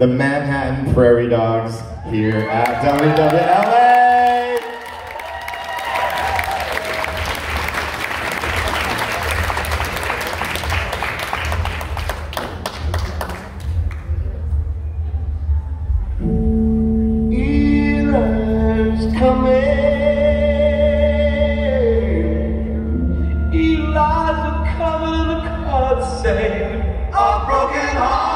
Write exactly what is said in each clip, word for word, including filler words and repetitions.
the Manhattan Prairie Dogs here at W W L A. Eli's coming. Eli's coming. The cards say a broken heart.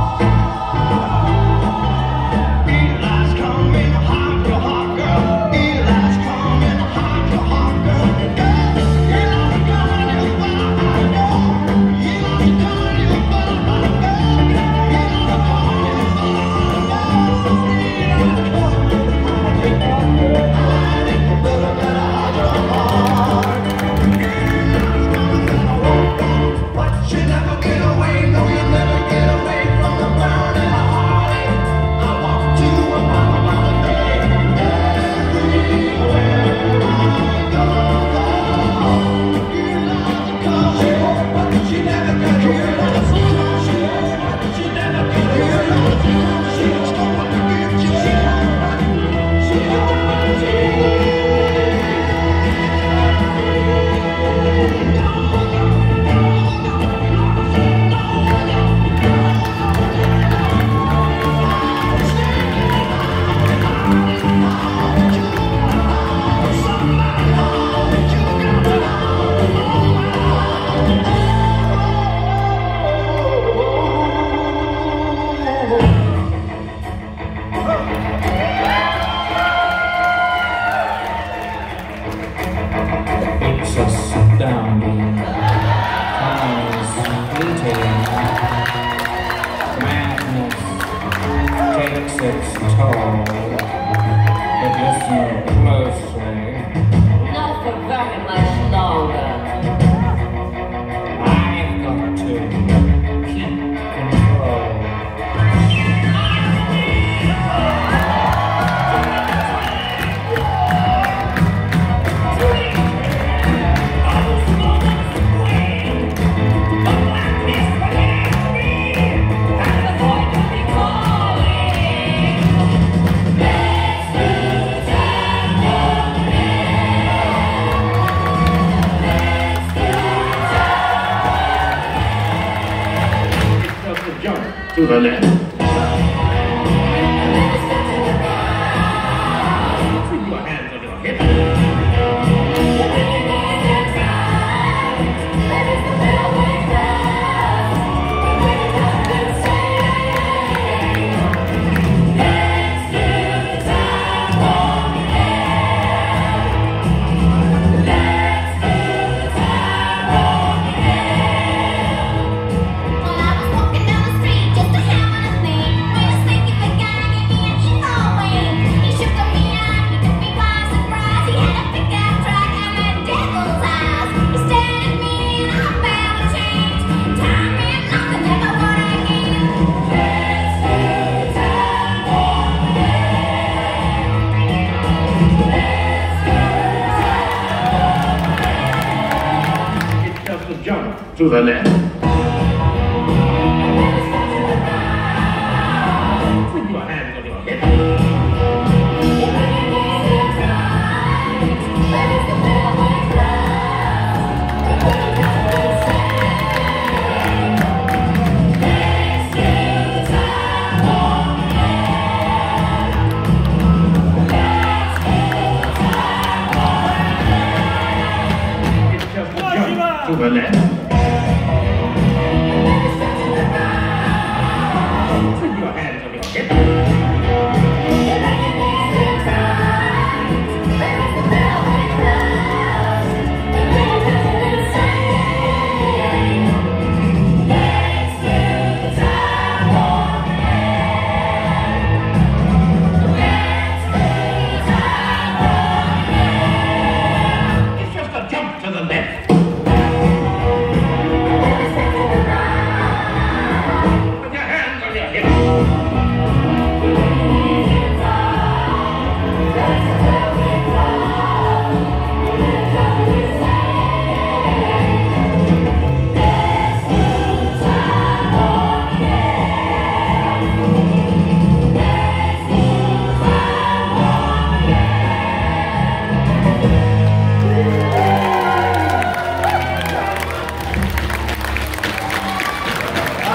Astounding, cause fleeting, madness takes its toll, but listen closely. Not for very much longer. I've got to keep control. To the left. Put your hands on your hips. Jump to the left. Put your hands on your hips. To the left. Put your hands on your hips. It's just a jump to the left. Put your hands on your hips.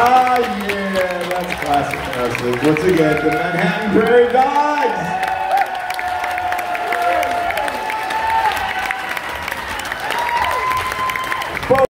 Ah, yeah, that's classic Nurses. Once again, the Manhattan Prairie Dogs.